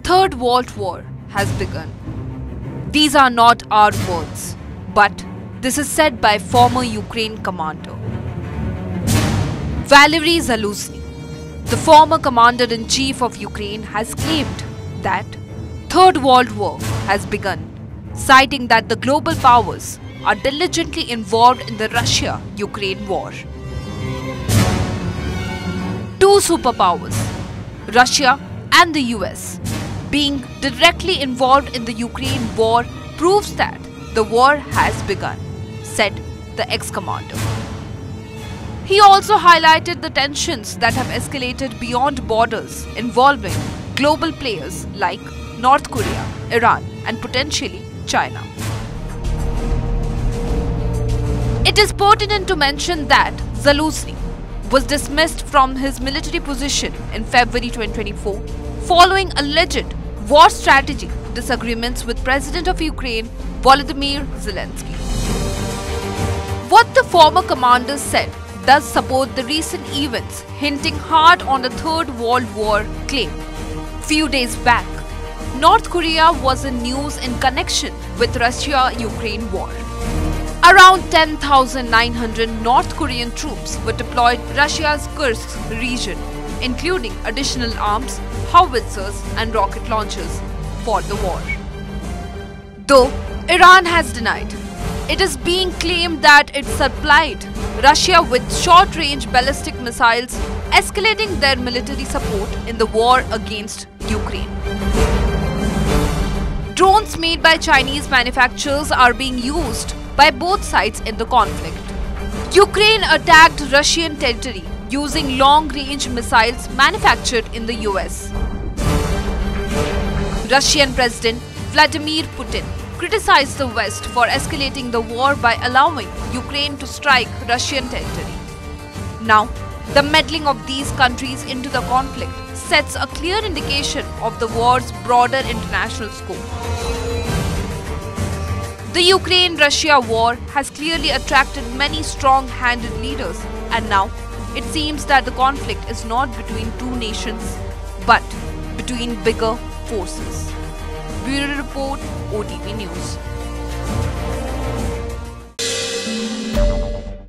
Third World War has begun. These are not our words, but this is said by former Ukraine commander Valery Zaluzhny. The former commander-in-chief of Ukraine has claimed that Third World War has begun, citing that the global powers are diligently involved in the Russia-Ukraine war. Two superpowers, Russia and the US, being directly involved in the Ukraine war proves that the war has begun, said the ex-commander. He also highlighted the tensions that have escalated beyond borders involving global players like North Korea, Iran and potentially China. It is pertinent to mention that Zaluzhny was dismissed from his military position in February 2024 following alleged war strategy disagreements with President of Ukraine Volodymyr Zelensky. What the former commander said does support the recent events, hinting hard on the Third World War claim. Few days back, North Korea was in news in connection with Russia-Ukraine war. Around 10,900 North Korean troops were deployed to Russia's Kursk region, including additional arms, howitzers and rocket launchers for the war. Though Iran has denied, it is being claimed that it supplied Russia with short-range ballistic missiles, escalating their military support in the war against Ukraine. Drones made by Chinese manufacturers are being used by both sides in the conflict. Ukraine attacked Russian territory using long-range missiles manufactured in the US. Russian President Vladimir Putin criticized the West for escalating the war by allowing Ukraine to strike Russian territory. Now, the meddling of these countries into the conflict sets a clear indication of the war's broader international scope. The Ukraine-Russia war has clearly attracted many strong-handed leaders, and now it seems that the conflict is not between two nations, but between bigger forces. Bureau Report, OTV News.